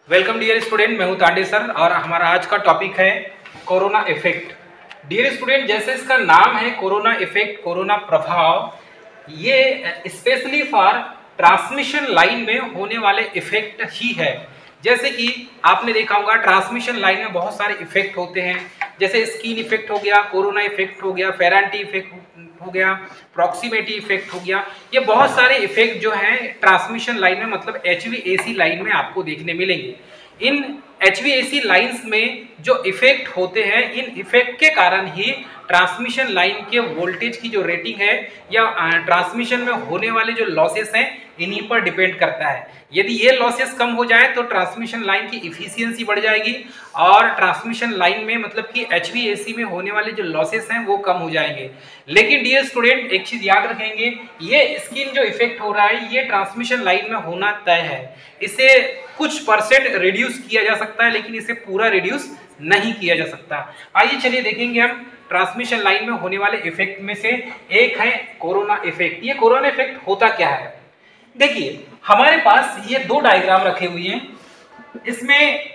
Welcome dear student, मैं हूं Tande sir और हमारा आज का टॉपिक है कोरोना इफेक्ट। डियर स्टूडेंट, जैसे इसका नाम है कोरोना इफेक्ट, कोरोना प्रभाव, ये स्पेशली फॉर ट्रांसमिशन लाइन में होने वाले इफेक्ट ही है। जैसे कि आपने देखा होगा ट्रांसमिशन लाइन में बहुत सारे इफेक्ट होते हैं, जैसे स्किन इफेक्ट हो गया, कोरोना इफेक्ट हो गया, फेरेंटी इफेक्ट हो गया, प्रॉक्सिमिटी इफेक्ट हो गया। ये बहुत सारे इफेक्ट जो हैं ट्रांसमिशन लाइन में मतलब HVAC लाइन में आपको देखने मिलेंगे। इन HVAC लाइंस में जो इफेक्ट होते हैं, इन इफेक्ट के कारण ही ट्रांसमिशन लाइन के वोल्टेज की जो रेटिंग है या ट्रांसमिशन में होने वाले जो लॉसेस हैं इन्हीं पर डिपेंड करता है। यदि ये लॉसेस कम हो जाए तो ट्रांसमिशन लाइन की इफिशियंसी बढ़ जाएगी और ट्रांसमिशन लाइन में मतलब कि HVAC में होने वाले जो लॉसेस हैं वो कम हो जाएंगे। लेकिन डियर स्टूडेंट, एक चीज याद रखेंगे, ये स्किन जो इफेक्ट हो रहा है ये ट्रांसमिशन लाइन में होना तय है। इसे कुछ परसेंट रिड्यूस किया जा सकता है लेकिन इसे पूरा रिड्यूस नहीं किया जा सकता। आइए चलिए देखेंगे हम ट्रांसमिशन लाइन में होने वाले इफेक्ट में से एक है कोरोना इफेक्ट। ये कोरोना इफेक्ट होता क्या है? देखिए, हमारे पास ये दो डायग्राम रखे हुए हैं, इसमें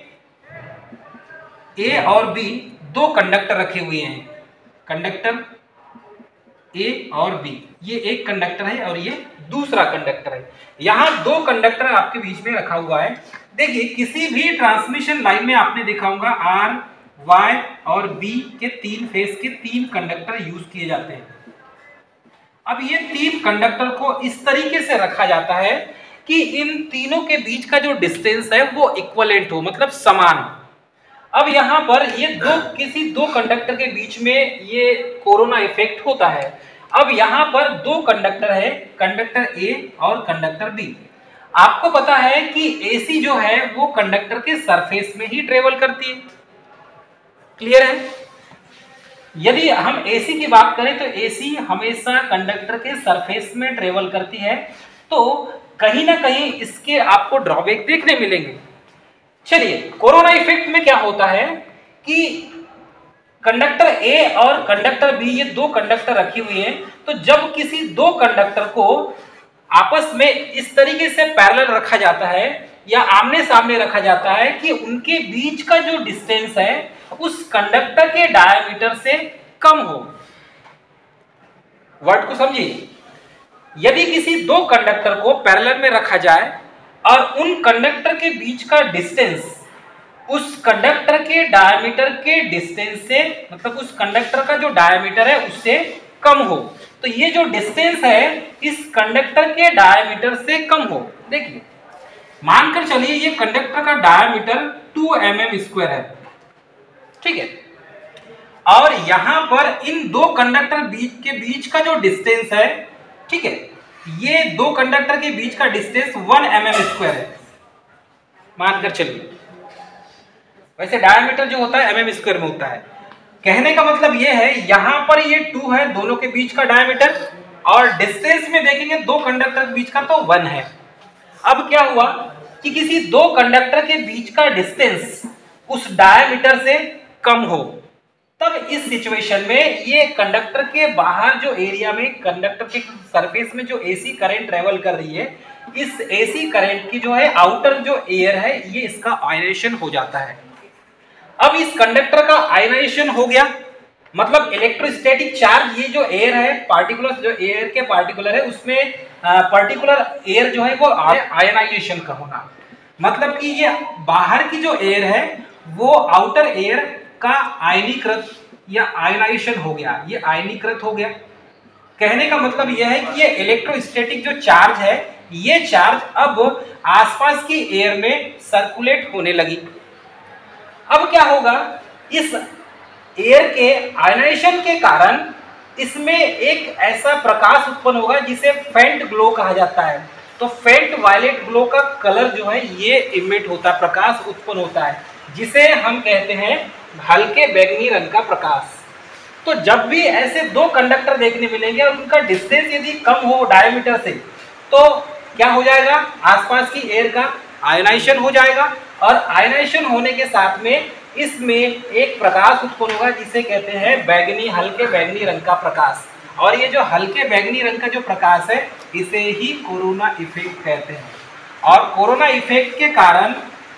ए और बी दो कंडक्टर रखे हुए हैं, कंडक्टर ए और बी। ये एक कंडक्टर है और ये दूसरा कंडक्टर है। यहां दो कंडक्टर आपके बीच में रखा हुआ है। देखिए, किसी भी ट्रांसमिशन लाइन में आपने देखा होगा आर, वाई और बी के तीन फेस के तीन कंडक्टर यूज किए जाते हैं। अब ये तीन कंडक्टर को इस तरीके से रखा जाता है कि इन तीनों के बीच का जो डिस्टेंस है वो इक्विवेलेंट हो, मतलब समान हो। अब यहाँ पर ये किसी दो कंडक्टर के बीच में ये कोरोना इफेक्ट होता है। अब यहाँ पर दो कंडक्टर है, कंडक्टर ए और कंडक्टर बी। आपको पता है कि AC जो है वो कंडक्टर के सरफेस में ही ट्रेवल करती है। क्लियर है? यदि हम AC की बात करें तो AC हमेशा कंडक्टर के सरफेस में ट्रेवल करती है, तो कहीं ना कहीं इसके आपको ड्रॉबैक देखने मिलेंगे। चलिए, कोरोना इफेक्ट में क्या होता है कि कंडक्टर ए और कंडक्टर बी, ये दो कंडक्टर रखी हुई है, तो जब किसी दो कंडक्टर को आपस में इस तरीके से पैरेलल रखा जाता है या आमने सामने रखा जाता है कि उनके बीच का जो डिस्टेंस है उस कंडक्टर के डायमीटर से कम हो। वर्ड को समझिए, यदि किसी दो कंडक्टर को पैरेलल में रखा जाए और उन कंडक्टर के बीच का डिस्टेंस उस कंडक्टर के डायमीटर के डिस्टेंस से, मतलब उस कंडक्टर का जो डायमीटर है उससे कम हो, तो ये जो डिस्टेंस है इस कंडक्टर के डायमीटर से कम हो। देखिए, मानकर चलिए ये कंडक्टर का डायमीटर 2 mm² है, ठीक है, और यहां पर इन दो कंडक्टर के बीच का जो डिस्टेंस है, ठीक है, ये दो कंडक्टर के बीच का डिस्टेंस 1 mm² है, मानकर चलिए। वैसे डायमीटर जो होता है mm² में होता है। कहने का मतलब ये है, यहां पर ये 2 है दोनों के बीच का डायमीटर, और डिस्टेंस में देखेंगे दो कंडक्टर के बीच का तो 1 है। अब क्या हुआ कि किसी दो कंडक्टर के बीच का डिस्टेंस उस डायमीटर से कम हो, तब इस सिचुएशन में ये कंडक्टर के बाहर जो एरिया में कंडक्टर के सरफेस में जो AC करंट ट्रेवल कर रही है, इस AC करंट की जो है आउटर जो एयर है ये इसका आयनाइजेशन हो जाता है। अब इस कंडक्टर का आयनाइजेशन हो गया, मतलब इलेक्ट्रोस्टैटिक चार्ज, ये जो एयर है पार्टिकुलर, जो एयर के पार्टिकुलर है उसमें पर्टिकुलर एयर जो है वो आयनाइजेशन का होना, मतलब कि ये बाहर की जो एयर है वो आउटर एयर का आयनीकृत या आयनाइजेशन हो गया, ये आयनीकृत हो गया। कहने का मतलब यह है कि ये इलेक्ट्रोस्टैटिक जो चार्ज है ये चार्ज अब आसपास की एयर में सर्कुलेट होने लगी। अब क्या होगा, इस एयर के आयनाइजेशन के कारण इसमें एक ऐसा प्रकाश उत्पन्न होगा जिसे फेंट ग्लो कहा जाता है। तो फेंट वायलेट ग्लो का कलर जो है ये इमिट होता है, प्रकाश उत्पन्न होता है, जिसे हम कहते हैं हल्के बैंगनी रंग का प्रकाश। तो जब भी ऐसे दो कंडक्टर देखने मिलेंगे और उनका डिस्टेंस यदि कम हो डायमीटर से, तो क्या हो जाएगा, आसपास की एयर का आयनाइजेशन हो जाएगा, और आयनाइजेशन होने के साथ में इसमें एक प्रकाश उत्पन्न होगा जिसे कहते हैं बैगनी, हल्के बैगनी रंग का प्रकाश। और ये जो हल्के बैगनी रंग का जो प्रकाश है इसे ही कोरोना इफेक्ट कहते हैं। और कोरोना इफेक्ट के कारण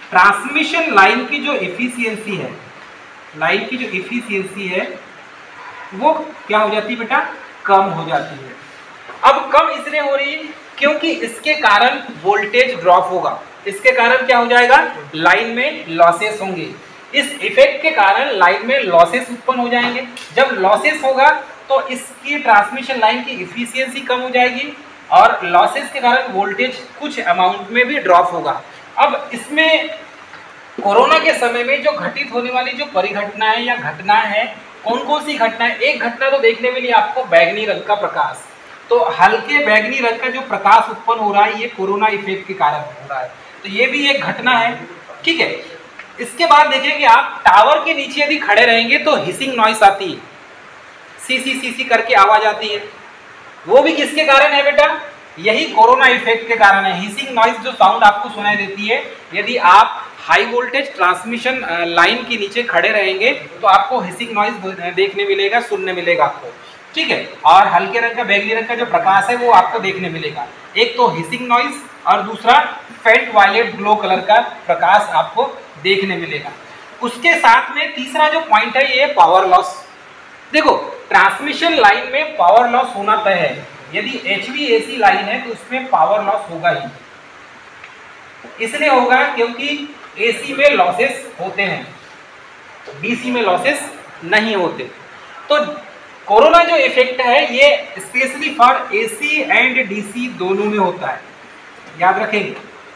ट्रांसमिशन लाइन की जो एफिशिएंसी है, लाइन की जो एफिशिएंसी है वो क्या हो जाती है बेटा, कम हो जाती है। अब कम इसलिए हो रही है क्योंकि इसके कारण वोल्टेज ड्रॉप होगा, इसके कारण क्या हो जाएगा, लाइन में लॉसेस होंगे। इस इफेक्ट के कारण लाइन में लॉसेस उत्पन्न हो जाएंगे। जब लॉसेस होगा तो इसकी ट्रांसमिशन लाइन की एफिशिएंसी कम हो जाएगी और लॉसेस के कारण वोल्टेज कुछ अमाउंट में भी ड्रॉप होगा। अब इसमें कोरोना के समय में जो घटित होने वाली जो परिघटनाएं या घटनाएं हैं, कौन कौन सी घटनाएं, एक घटना तो देखने मिली आपको बैगनी रंग का प्रकाश। तो हल्के बैगनी रंग का जो प्रकाश उत्पन्न हो रहा है ये कोरोना इफेक्ट के कारण हो रहा है, तो ये भी एक घटना है। ठीक है, इसके बाद देखेंगे आप टावर के नीचे यदि खड़े रहेंगे तो हिसिंग नॉइस आती है, सी सी सी सी करके आवाज आती है। वो भी किसके कारण है बेटा, यही कोरोना इफेक्ट के कारण है। हिसिंग नॉइस जो साउंड आपको सुनाई देती है, यदि आप हाई वोल्टेज ट्रांसमिशन लाइन के नीचे खड़े रहेंगे तो आपको हिसिंग नॉइस देखने मिलेगा, सुनने मिलेगा आपको। ठीक है, और हल्के रंग का बैगनी रंग का जो प्रकाश है वो आपको देखने मिलेगा। एक तो हिसिंग नॉइस और दूसरा फेंट वायलेट ग्लो कलर का प्रकाश आपको देखने मिलेगा। उसके साथ में तीसरा जो पॉइंट है ये पावर लॉस। देखो ट्रांसमिशन लाइन में पावर लॉस होना तय है। यदि HVAC लाइन है तो उसमें पावर लॉस होगा ही, इसलिए होगा क्योंकि AC में लॉसेस होते हैं, DC में लॉसेस नहीं होते। तो कोरोना जो इफेक्ट है ये specially for AC and DC दोनों में होता है, याद रखेंगे।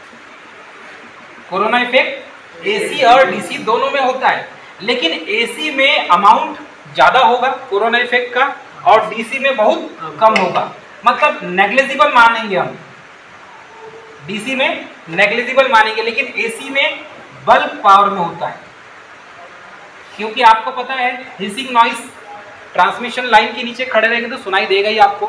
कोरोना इफेक्ट AC और DC दोनों में होता है, लेकिन AC में अमाउंट ज्यादा होगा कोरोना इफेक्ट का और DC में बहुत कम होगा, मतलब नेग्लिजिबल मानेंगे हम। DC में नेग्लिजिबल मानेंगे, लेकिन AC में बल्क पावर में होता है। क्योंकि आपको पता है हिसिंग नॉइस ट्रांसमिशन लाइन के नीचे खड़े रहेंगे तो सुनाई देगा ही आपको।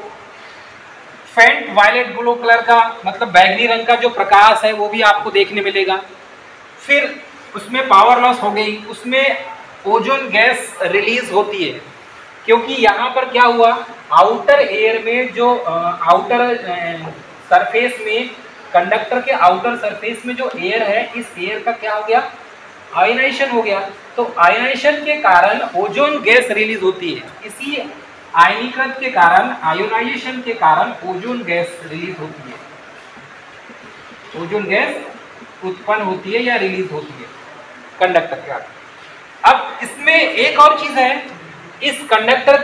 फेंट वायलेट ब्लू कलर का मतलब बैगनी रंग का जो प्रकाश है वो भी आपको देखने मिलेगा। फिर उसमें पावर लॉस हो गई, उसमें ओजोन गैस रिलीज होती है, क्योंकि यहाँ पर क्या हुआ, आउटर एयर में जो आउटर सरफेस में, कंडक्टर के आउटर सरफेस में जो एयर है, इस एयर का क्या हो गया, आयनाइजेशन हो गया। तो आयनाइजेशन के कारण ओजोन गैस रिलीज होती है। इसी आयनीकरण के कारण, आयोनाइजेशन के कारण ओजोन गैस रिलीज होती है, ओजोन गैस उत्पन्न होती है या रिलीज होती है कंडक्टर के कारण। अब इसमें एक और चीज है, इस कंडक्टर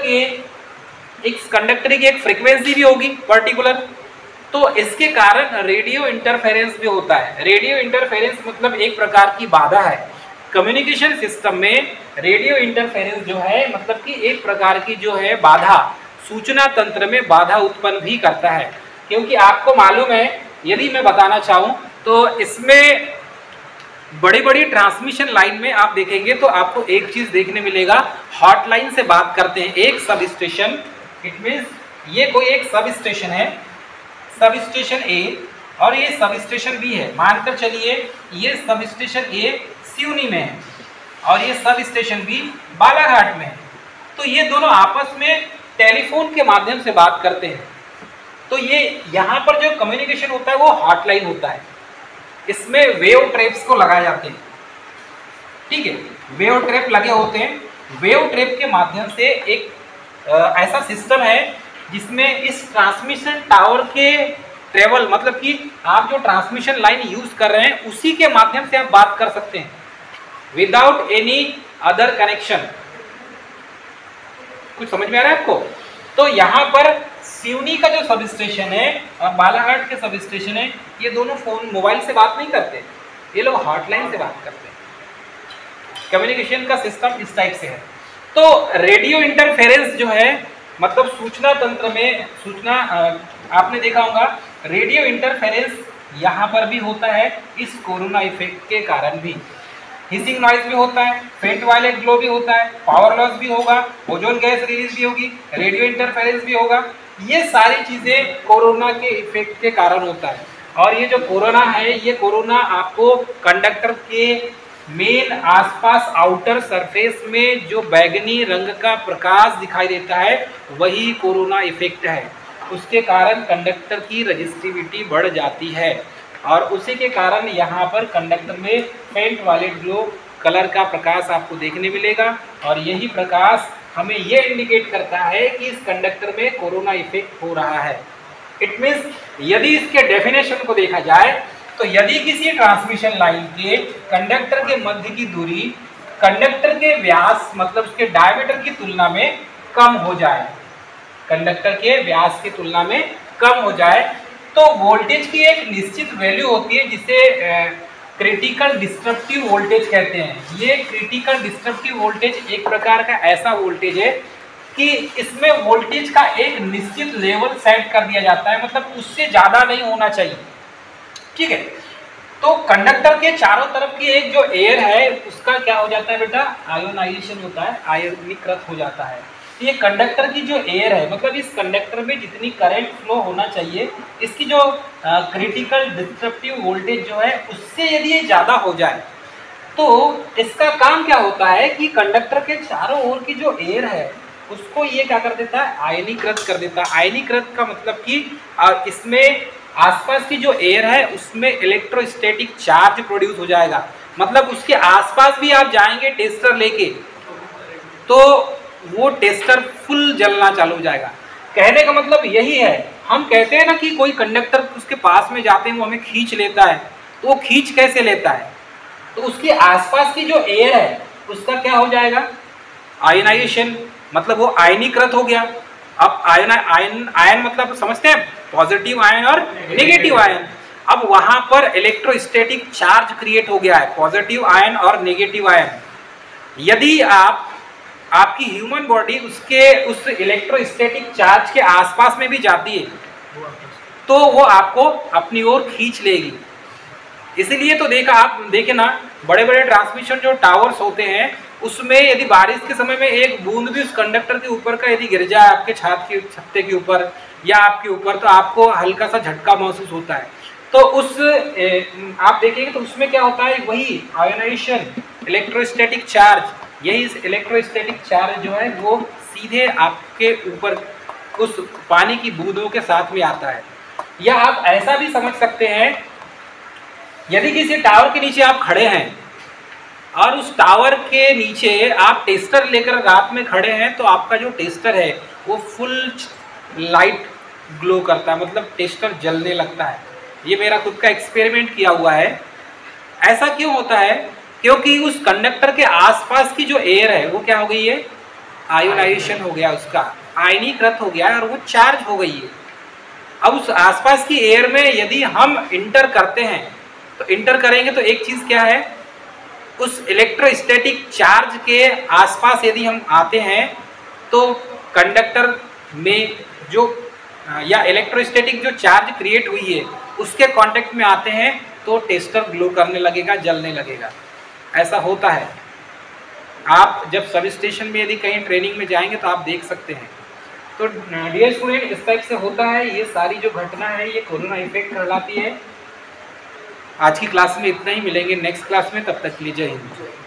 की एक फ्रीक्वेंसी भी होगी पर्टिकुलर, तो इसके कारण रेडियो इंटरफेरेंस भी होता है। रेडियो इंटरफेरेंस मतलब एक प्रकार की बाधा है। कम्युनिकेशन सिस्टम में रेडियो इंटरफेरेंस जो है मतलब कि एक प्रकार की जो है बाधा, सूचना तंत्र में बाधा उत्पन्न भी करता है। क्योंकि आपको मालूम है, यदि मैं बताना चाहूँ तो इसमें बड़ी बड़ी ट्रांसमिशन लाइन में आप देखेंगे तो आपको एक चीज देखने मिलेगा, हॉटलाइन से बात करते हैं एक सब स्टेशन, इट मीन्स ये कोई एक सब स्टेशन है, सब स्टेशन A और ये सब स्टेशन B है। मानकर चलिए ये सब स्टेशन A सिवनी में है और ये सब स्टेशन B बालाघाट में है। तो ये दोनों आपस में टेलीफोन के माध्यम से बात करते हैं। तो ये यहाँ पर जो कम्युनिकेशन होता है वो हॉटलाइन होता है। इसमें वेव ट्रैप्स को लगाए जाते हैं, ठीक है, वेव ट्रैप लगे होते हैं। वेव ट्रैप के माध्यम से एक ऐसा सिस्टम है जिसमें इस ट्रांसमिशन टावर के ट्रेवल, मतलब कि आप जो ट्रांसमिशन लाइन यूज कर रहे हैं उसी के माध्यम से आप बात कर सकते हैं विदाउट एनी अदर कनेक्शन। कुछ समझ में आ रहा है आपको? तो यहाँ पर सिवनी का जो सब स्टेशन है और बालाघाट के सब स्टेशन है, ये दोनों फोन मोबाइल से बात नहीं करते, ये लोग हॉटलाइन से बात करते हैं। कम्युनिकेशन का सिस्टम इस टाइप से है। तो रेडियो इंटरफेरेंस जो है मतलब सूचना तंत्र में सूचना, आपने देखा होगा रेडियो इंटरफेरेंस यहाँ पर भी होता है इस कोरोना इफेक्ट के कारण भी। हिसिंग नॉइज भी होता है, फेंट वायलेट ग्लो भी होता है, पावर लॉस भी होगा, ओजोन गैस रिलीज भी होगी, रेडियो इंटरफेरेंस भी होगा। ये सारी चीज़ें कोरोना के इफेक्ट के कारण होता है। और ये जो कोरोना है, ये कोरोना आपको कंडक्टर के मेन आसपास आउटर सरफेस में जो बैगनी रंग का प्रकाश दिखाई देता है वही कोरोना इफेक्ट है। उसके कारण कंडक्टर की रेजिस्टिविटी बढ़ जाती है। और उसी के कारण यहाँ पर कंडक्टर में फेंट वाले ग्लो कलर का प्रकाश आपको देखने मिलेगा और यही प्रकाश हमें ये इंडिकेट करता है कि इस कंडक्टर में कोरोना इफेक्ट हो रहा है। इट मीन्स यदि इसके डेफिनेशन को देखा जाए तो यदि किसी ट्रांसमिशन लाइन के कंडक्टर के मध्य की दूरी कंडक्टर के व्यास मतलब उसके डायमीटर की तुलना में कम हो जाए, कंडक्टर के व्यास की तुलना में कम हो जाए तो वोल्टेज की एक निश्चित वैल्यू होती है जिसे क्रिटिकल डिस्ट्रप्टिव वोल्टेज कहते हैं। ये क्रिटिकल डिस्ट्रप्टिव वोल्टेज एक प्रकार का ऐसा वोल्टेज है कि इसमें वोल्टेज का एक निश्चित लेवल सेट कर दिया जाता है, मतलब उससे ज़्यादा नहीं होना चाहिए। ठीक है, तो कंडक्टर के चारों तरफ की एक जो एयर है उसका क्या हो जाता है बेटा, आयोनाइजेशन होता है, आयनीकृत हो जाता है। ये कंडक्टर की जो एयर है मतलब इस कंडक्टर में जितनी करंट फ्लो होना चाहिए इसकी जो क्रिटिकल डिस्ट्रप्टिव वोल्टेज जो है उससे यदि ये ज़्यादा हो जाए तो इसका काम क्या होता है कि कंडक्टर के चारों ओर की जो एयर है उसको ये क्या कर देता है, आयनीकृत कर देता है। आयनीकृत का मतलब कि इसमें आसपास की जो एयर है उसमें इलेक्ट्रोस्टैटिक चार्ज प्रोड्यूस हो जाएगा, मतलब उसके आसपास भी आप जाएंगे टेस्टर लेके तो वो टेस्टर फुल जलना चालू हो जाएगा। कहने का मतलब यही है, हम कहते हैं ना कि कोई कंडक्टर उसके पास में जाते हैं वो हमें खींच लेता है, तो वो खींच कैसे लेता है, तो उसके आसपास की जो एयर है उसका क्या हो जाएगा, आयनाइजेशन, मतलब वो आयनीकृत हो गया। अब आयन मतलब समझते हैं पॉजिटिव आयन और नेगेटिव आयन। अब वहां पर इलेक्ट्रोस्टैटिक चार्ज क्रिएट हो गया है, पॉजिटिव आयन और नेगेटिव आयन। यदि आपकी ह्यूमन बॉडी उस इलेक्ट्रोस्टैटिक चार्ज के आसपास में भी जाती है तो वो आपको अपनी ओर खींच लेगी। इसीलिए तो आप देखे ना बड़े बड़े ट्रांसमिशन जो टावर्स होते हैं उसमें यदि बारिश के समय में एक बूंद भी उस कंडक्टर के ऊपर का यदि गिर जाए आपके छत्ते के ऊपर या आपके ऊपर तो आपको हल्का सा झटका महसूस होता है। तो आप देखेंगे तो उसमें क्या होता है, वही आयोनाइजेशन, इलेक्ट्रोस्टैटिक चार्ज, यही इलेक्ट्रोस्टैटिक चार्ज जो है वो सीधे आपके ऊपर उस पानी की बूंदों के साथ में आता है। या आप ऐसा भी समझ सकते हैं, यदि किसी टावर के नीचे आप खड़े हैं और उस टावर के नीचे आप टेस्टर लेकर रात में खड़े हैं तो आपका जो टेस्टर है वो फुल लाइट ग्लो करता है, मतलब टेस्टर जलने लगता है। ये मेरा खुद का एक्सपेरिमेंट किया हुआ है। ऐसा क्यों होता है, क्योंकि उस कंडक्टर के आसपास की जो एयर है वो क्या हो गई है, आयोनाइजेशन हो गया, उसका आयनीकृत हो गया और वो चार्ज हो गई है। अब उस आसपास की एयर में यदि हम इंटर करते हैं तो इंटर करेंगे तो एक चीज़ क्या है, उस इलेक्ट्रोस्टैटिक चार्ज के आसपास यदि हम आते हैं तो कंडक्टर में जो या इलेक्ट्रोस्टैटिक जो चार्ज क्रिएट हुई है उसके कांटेक्ट में आते हैं तो टेस्टर ग्लो करने लगेगा, जलने लगेगा। ऐसा होता है। आप जब सब स्टेशन में यदि कहीं ट्रेनिंग में जाएंगे तो आप देख सकते हैं। तो डियर स्टूडेंट इस टाइप से होता है। ये सारी जो घटना है ये कोरोना इफेक्ट कहलाती है। आज की क्लास में इतना ही, मिलेंगे नेक्स्ट क्लास में, तब तक के लिए जय हिंद।